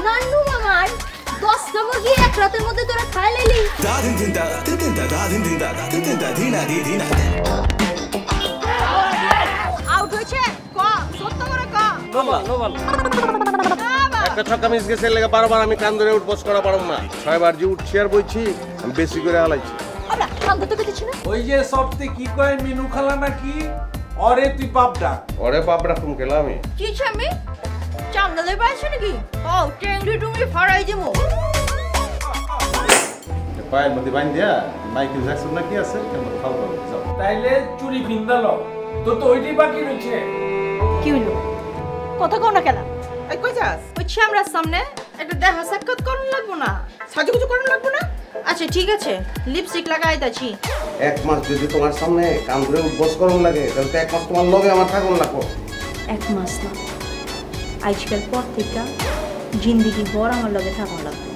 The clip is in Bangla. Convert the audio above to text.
নান্নু মামার 10টা মুরগি এক রাতের মধ্যে তোরা খাই লাইলি। আউট হয়েছে ক সত্য করে ক। নো বল একটা ছক্কা মিস গেছে লাগা বারবার আমি কান ধরে উঠবস করা পারব না। 6 বার যে উঠছি আর বইছি আমি বেশি করে হালাইছি। আমরা কান ধরতে পেরেছি না। ওই যে সবতে কি কয় মিনু খালা নাকি অরে তুই বাপ ডাক। ওরে বাপ রাখুম কেলা আমি কি ছামি চাঙ্গালে পাইছ নাকি? ও টেংরি টুংরি ফাড়াই দিমু। পায়ের মধ্যে বাইন দিয়া মাইকেল জ্যাকসন না কি আছে কেন খাও করো যাও। তাইলে চুরি ভিন্দালো তো তো ওইটাই বাকি রয়েছে। কি হলো কথা কও না কেন? এই কই যাস? ওই ছামরার সামনে একটা দেখা সাক্ষাৎ করুন লাগবো না? সাজুগুজু করুন লাগবো না? আচ্ছা ঠিক আছে লিপস্টিক লাগাই দাছি। 1 মাস যদি তোমার সামনে কান ধরে উঠবস করুন লাগে তাহলে তো 1 মাস তোমার লগে আমার থাকুন লাগবো। 1 মাস না আজকাল পর থেকে জিন্দিগি ভর আমার লগে থাকুন লাগবে।